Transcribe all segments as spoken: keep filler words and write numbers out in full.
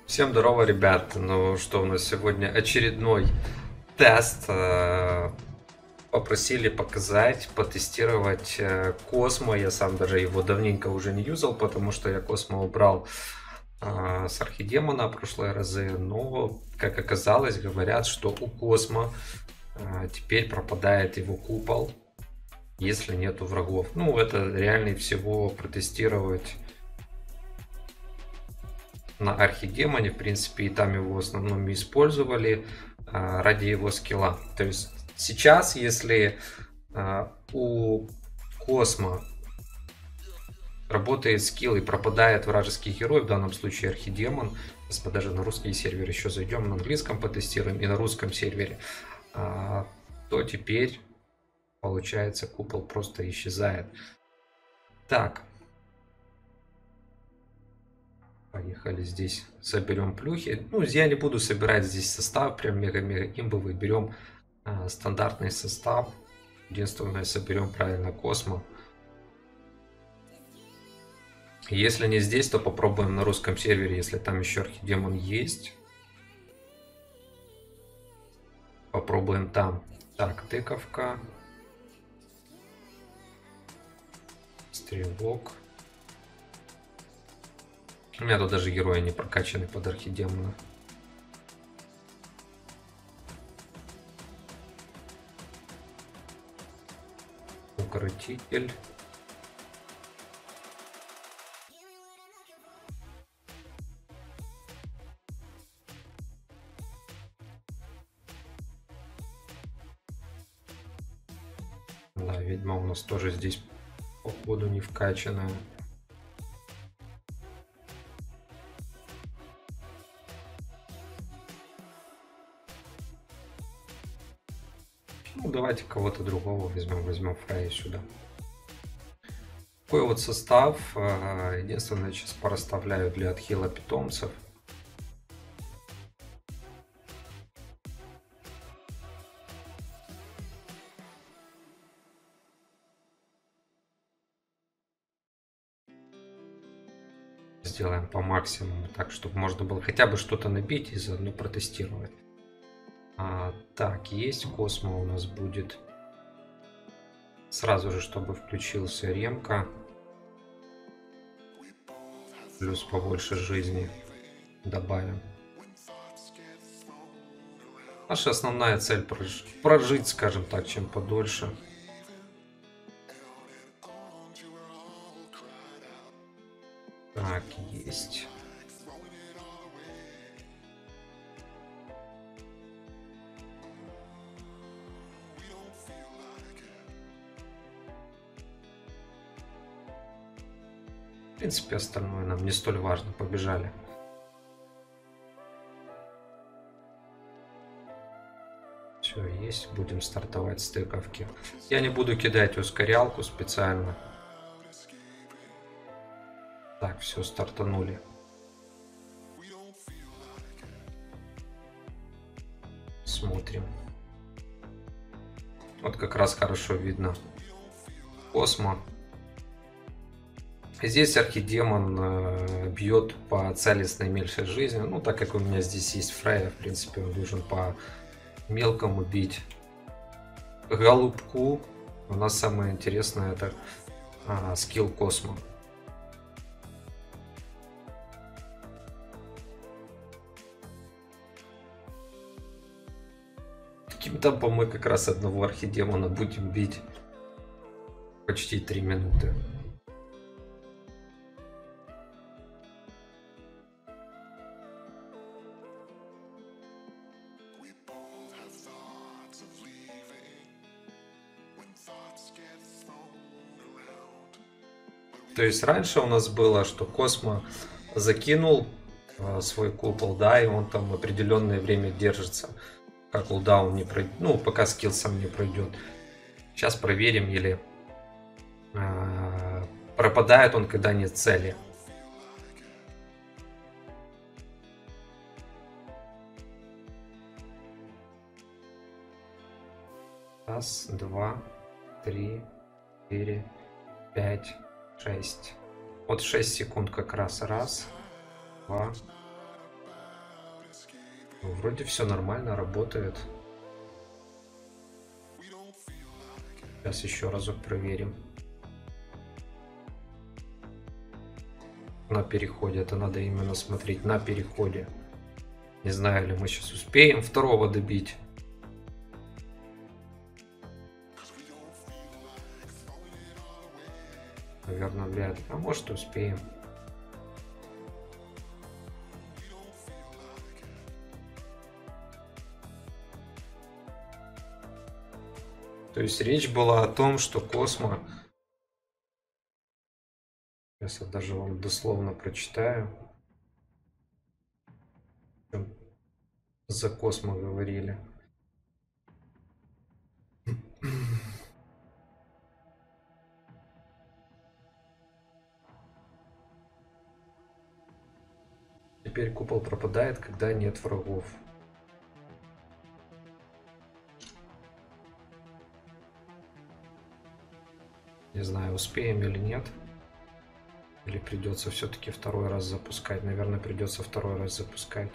Всем здорово, ребят. Ну что, у нас сегодня очередной тест. Э, Попросили показать, потестировать э, Космо. Я сам даже его давненько уже не юзал, потому что я Космо убрал э, с Архидемона прошлые разы. Но, как оказалось, говорят, что у Космо э, теперь пропадает его купол, если нету врагов. Ну, это реально всего протестировать на Архидемоне, в принципе, и там его в основном использовали а, ради его скилла. То есть сейчас, если а, у Космо работает скилл и пропадает вражеский герой, в данном случае Архидемон, сейчас мы даже на русский сервер еще зайдем, на английском потестируем и на русском сервере, а, то теперь, получается, купол просто исчезает. Так. Поехали здесь, соберем плюхи. Ну, я не буду собирать здесь состав, прям мега-мега имбовый. Берем а, стандартный состав. Единственное, соберем правильно Космо. Если не здесь, то попробуем на русском сервере, если там еще Архидемон есть. Попробуем там. Так, тыковка. Стрелок. У меня тут даже герои не прокачаны под Архидемона. Укротитель. Да, ведьма у нас тоже здесь походу не вкачанная. Ну, давайте кого-то другого возьмем. Возьмем Фрей сюда. Такой вот состав. Единственное, сейчас порасставляю для отхила питомцев. Сделаем по максимуму, так, чтобы можно было хотя бы что-то набить и заодно протестировать. А, так, есть Космо у нас будет. Сразу же, чтобы включился Ремка. Плюс побольше жизни добавим. Наша основная цель прожить, прожить, скажем так, чем подольше. Так, есть. В принципе, остальное нам не столь важно. Побежали. Все, есть. Будем стартовать с тыковки. Я не буду кидать ускорялку специально. Так, все, стартанули. Смотрим. Вот как раз хорошо видно Космо. Здесь Архидемон э, бьет по цели с наименьшей жизнью. Ну, так как у меня здесь есть Фрея, в принципе, он должен по мелкому бить. Голубку. У нас самое интересное это а, скилл Космо. Таким темпом мы как раз одного Архидемона будем бить почти три минуты. То есть раньше у нас было, что Космо закинул э, свой купол, да, и он там определенное время держится, как кулдаун не пройдет, ну, пока скилл сам не пройдет. Сейчас проверим, или э, пропадает он, когда нет цели. Раз, два, три, четыре, пять, шесть. Вот шесть секунд как раз. Раз, два, Ну, вроде все нормально, работает. Сейчас еще разок проверим. На переходе. Это надо именно смотреть на переходе. Не знаю, ли мы сейчас успеем второго добить. Наверное, вряд ли. А может, успеем. То есть речь была о том, что Космо... Сейчас я даже вам дословно прочитаю. За Космо говорили. Теперь купол пропадает, когда нет врагов. Не знаю, успеем или нет. Или придется все-таки второй раз запускать. Наверное, придется второй раз запускать.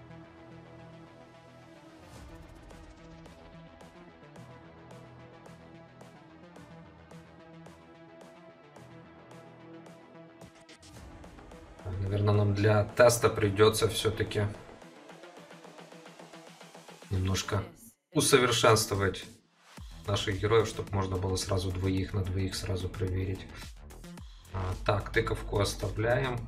Наверное, нам для теста придется все-таки немножко усовершенствовать наших героев, чтобы можно было сразу двоих на двоих сразу проверить. А, так, тыковку оставляем.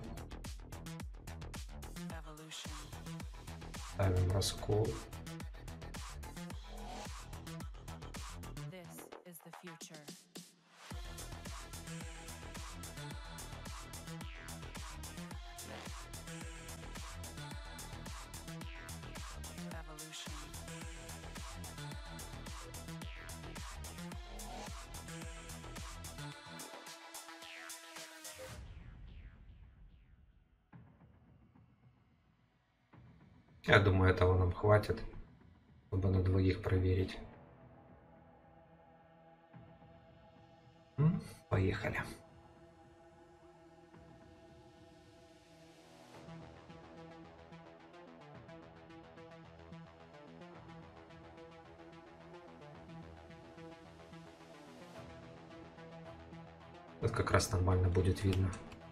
Ставим раскол. Я думаю, этого нам хватит, чтобы на двоих проверить. Поехали. Вот как раз нормально будет видно.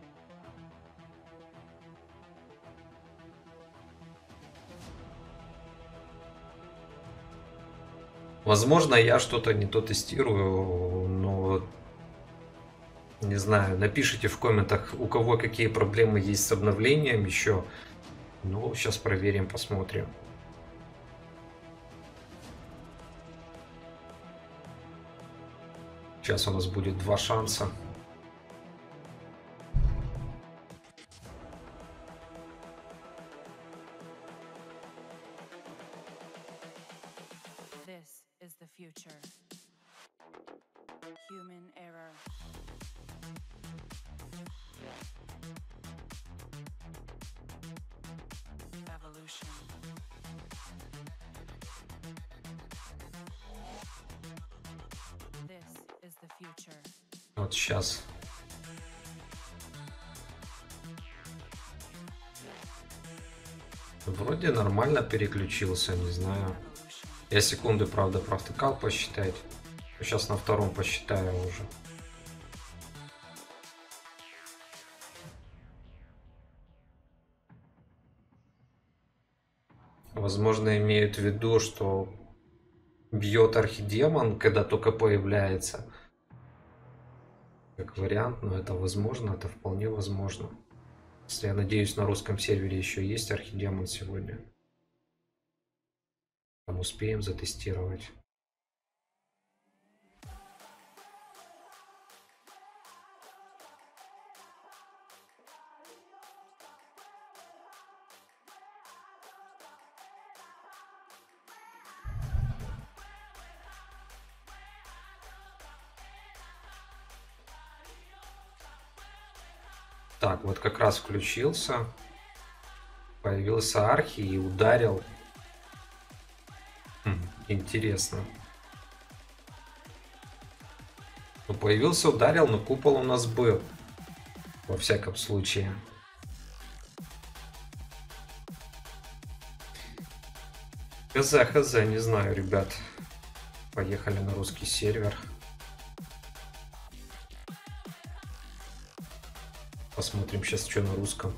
Возможно, я что-то не то тестирую, но не знаю. Напишите в комментах, у кого какие проблемы есть с обновлением еще. Ну, сейчас проверим, посмотрим. Сейчас у нас будет два шанса. Вот сейчас. Вроде нормально переключился, не знаю. Я секунды, правда, провтыкал посчитать. Сейчас на втором посчитаю уже. Возможно, имеют в виду, что бьет архидемон, когда только появляется. Как вариант, но это возможно, это вполне возможно. Если, я надеюсь, на русском сервере еще есть архидемон сегодня. Там успеем затестировать. Так, вот как раз включился. Появился архи и ударил. Хм, интересно. Ну, появился, ударил, но купол у нас был. Во всяком случае. Хз, хз, не знаю, ребят. Поехали на русский сервер. Посмотрим сейчас, что на русском.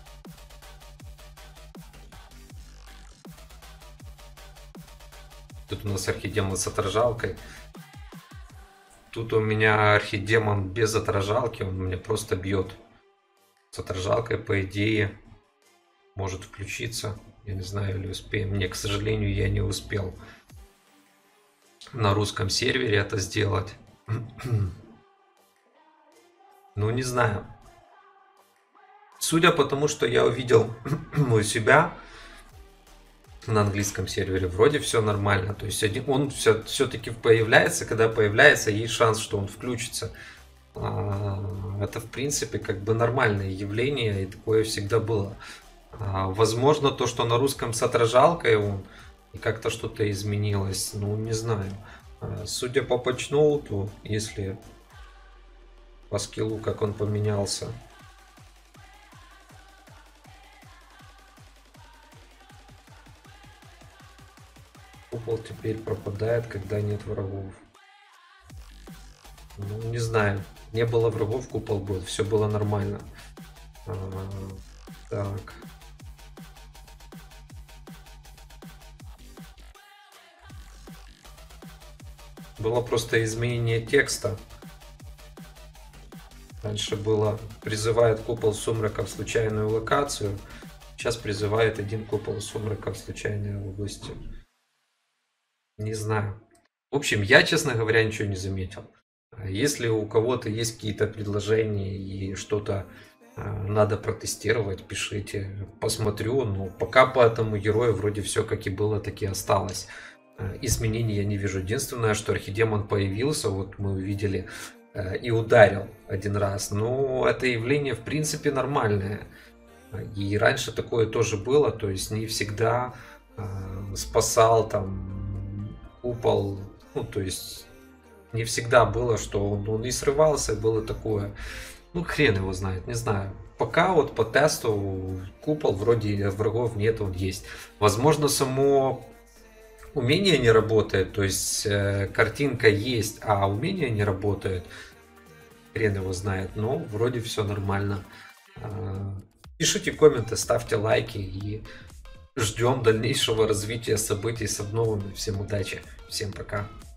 Тут у нас архидемон с отражалкой. Тут у меня архидемон без отражалки, он меня просто бьет. С отражалкой, по идее, может включиться. Я не знаю, или успеем. Мне, к сожалению, я не успел на русском сервере это сделать. Ну, не знаю. Судя по тому, что я увидел у себя на английском сервере, вроде все нормально. То есть он все, все-таки появляется, когда появляется, есть шанс, что он включится. Это, в принципе, как бы нормальное явление, и такое всегда было. Возможно, то, что на русском с отражалкой он и как-то что-то изменилось, ну, не знаю. Судя по патчноуту, если по скиллу, как он поменялся. Купол теперь пропадает, когда нет врагов. Ну, не знаю. Не было врагов, купол был. Все было нормально. А, так. Было просто изменение текста. Раньше было призывает купол сумрака в случайную локацию. Сейчас призывает один купол сумрака в случайной области. Не знаю. В общем, я, честно говоря, ничего не заметил. Если у кого-то есть какие-то предложения и что-то э, надо протестировать, пишите, посмотрю. Но пока по этому герою вроде все как и было, так и осталось. Э, изменений я не вижу. Единственное, что архидемон появился, вот мы увидели, э, и ударил один раз. Но это явление в принципе нормальное. И раньше такое тоже было, то есть не всегда э, спасал там купол, ну то есть не всегда было, что он, он и срывался, было такое. Ну, хрен его знает, не знаю. Пока вот по тесту купол вроде врагов нет, он есть. Возможно, само умение не работает, то есть э, картинка есть, а умение не работает. Хрен его знает, но вроде все нормально. Пишите комменты, ставьте лайки и ждем дальнейшего развития событий с обновами. Всем удачи, всем пока.